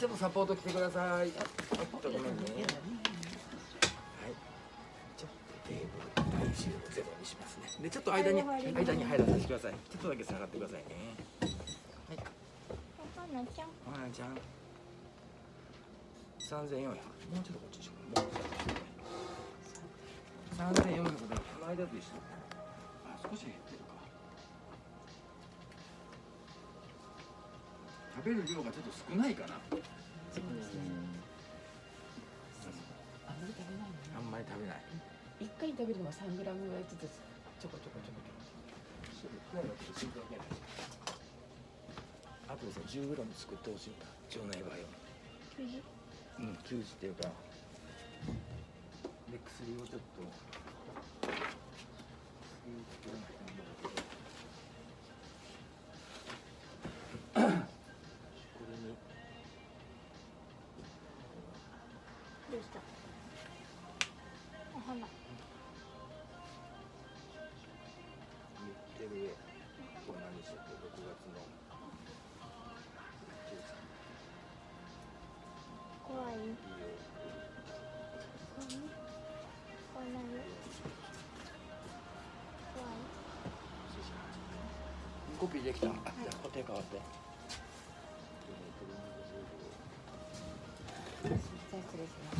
ちょっとサポート来てください。ちょっとごめんね。はい。ちょっとテーブル体重をゼロにしますね。でちょっと間に入らさせてください。ちょっとだけ下がってくださいね。はい。 お花ちゃん。 お花ちゃん。3400。もうちょっとこっちでしょう。もう3400でこの間と一緒。あ、少し減ってるか。食べる量がちょっと少ないかな。 そうですね。あんまり食べないね。 あんまり食べない。 一回食べるのは3グラムぐらいずつちょこちょこちょこちょこ。 あとですね、10グラム作ってほしいんだ。腸内バイオ。うん、90っていうか。で、薬をちょっと。これに。 どうした。お花。 言ってる上。これ何でしたっけ、6月の。 怖い。怖いよ。怖い。 コピーできた。じゃあ、手変わって。 失礼します。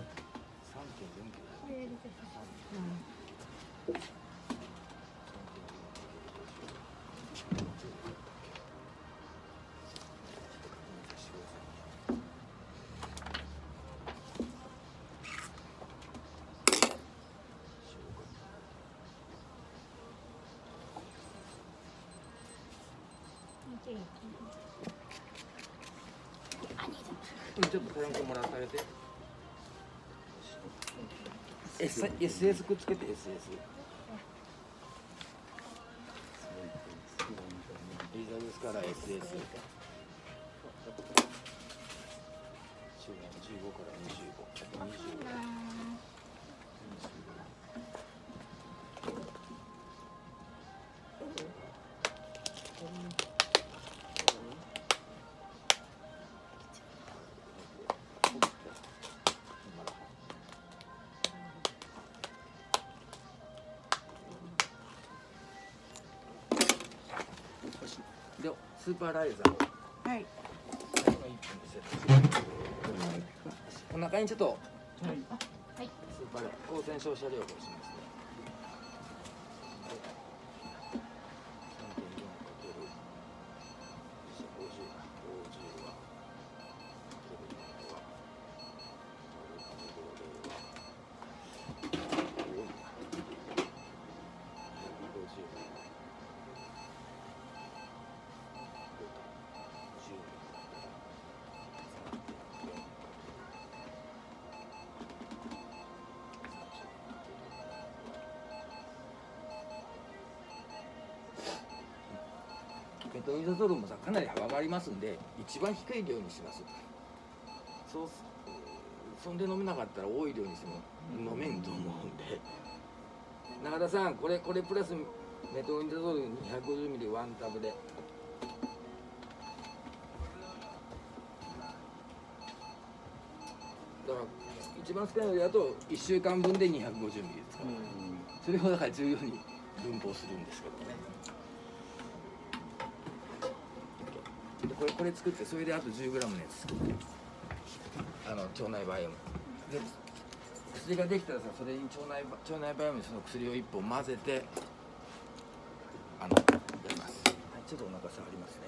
これやりたい。 ちょっとタンクもらってあげて。SS くっつけて SS。エリザベスから SS。15から25。で、スーパーライザー。 はい。 最後の1分ですよ。お腹にちょっと。 はい。 スーパーライ光線照射療法しますね。メトニダゾールもさ、かなり幅がありますんで、一番低い量にします。そんで飲めなかったら多い量にしても飲めんと思うんで。中田さん、これプラスメトニダゾール250ミリワンタブで。だから一番少ないのであと1週間分で250ミリですから、それをだから重要に分法するんですけどね。これ作って、それであと 10g のやつ作って、腸内バイオムで薬ができたらさ、それに腸内バイオムにその薬を1本混ぜてやります。はい、ちょっとお腹触りますね。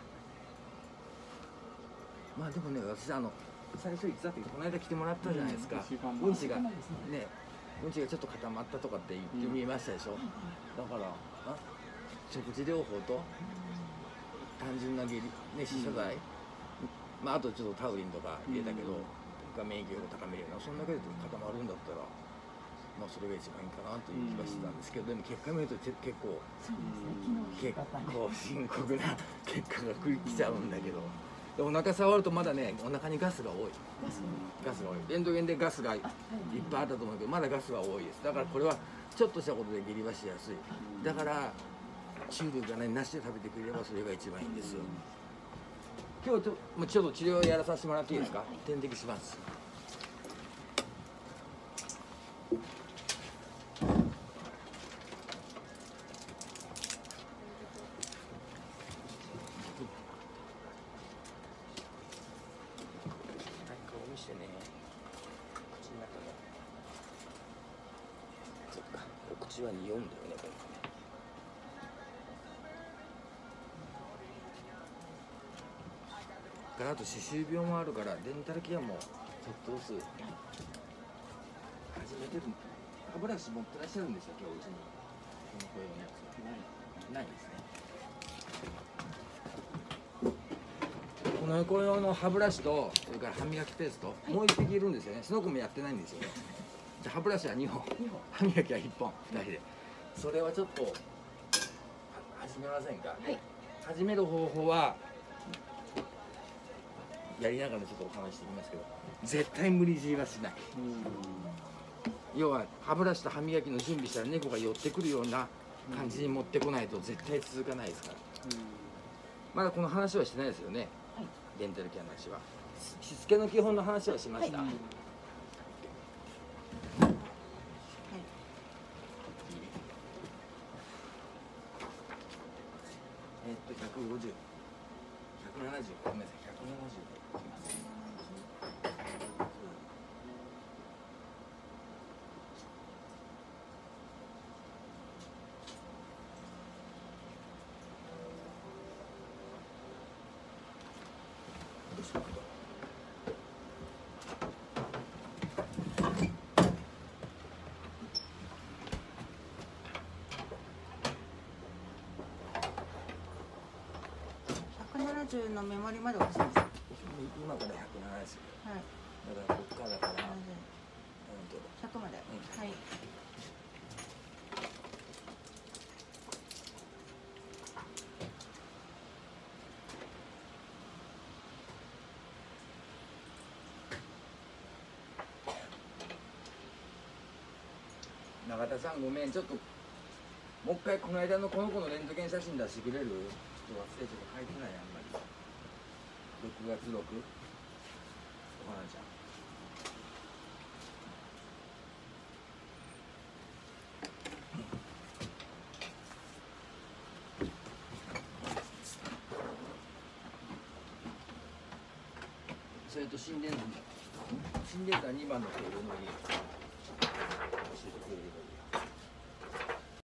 まあでもね、私最初言ってた時、この間来てもらったじゃないですか。うんちがね、うんちがちょっと固まったとかって言ってみましたでしょ。だから食事療法と単純な下痢、ね、支謝剤、まああとちょっとタウリンとか入れたけど、が免疫力を高めるような、そんだけで固まるんだったら、まあそれが一番いいかなという気がしてたんですけど、でも結果見ると結構深刻な結果が来ちゃうんだけど、でお腹触るとまだね、お腹にガスが多い。ガスが多い。レントゲンでガスがいっぱいあったと思うけど、まだガスが多いです。だからこれはちょっとしたことで下痢はしやすい。だから中毒がね、なしで食べてくれればそれが一番いいんですよ。 今日もうちょっと治療やらさせてもらっていいですか。点滴します。顔見してね。口の中が。そっか。お口は2、4だよね。これからあと歯周病もあるからデンタルケアもちょっとずつ始めてる。歯ブラシ持ってらっしゃるんですよ今日うちに。この子用のやつないですね。この子用の歯ブラシとそれから歯磨きペースト、もう1匹いるんですよね。その子もやってないんですよね。じゃあ歯ブラシは2本、歯磨きは1本2人で。それはちょっと始めませんか。はい、始める方法はやりながらちょっとお話していきますけど、絶対無理強いはしない。要は歯ブラシと歯磨きの準備したら猫が寄ってくるような感じに持ってこないと絶対続かないですから。まだこの話はしてないですよね、はい、デンタルケアの話は。しつけの基本の話はしました。はい、150、170、ごめんなさい、170。 170のメモリまで落ちます。 今から170。はい。だからここからだから。 100まで。はい。 永田さんごめん、ちょっともう一回この間のこの子のレントゲン写真出してくれる？ちょっと忘れて書いてないあんまり。6月6。お花ちゃん。それと心電図、心電図は2番のテーブルの家。教えてくれればいい。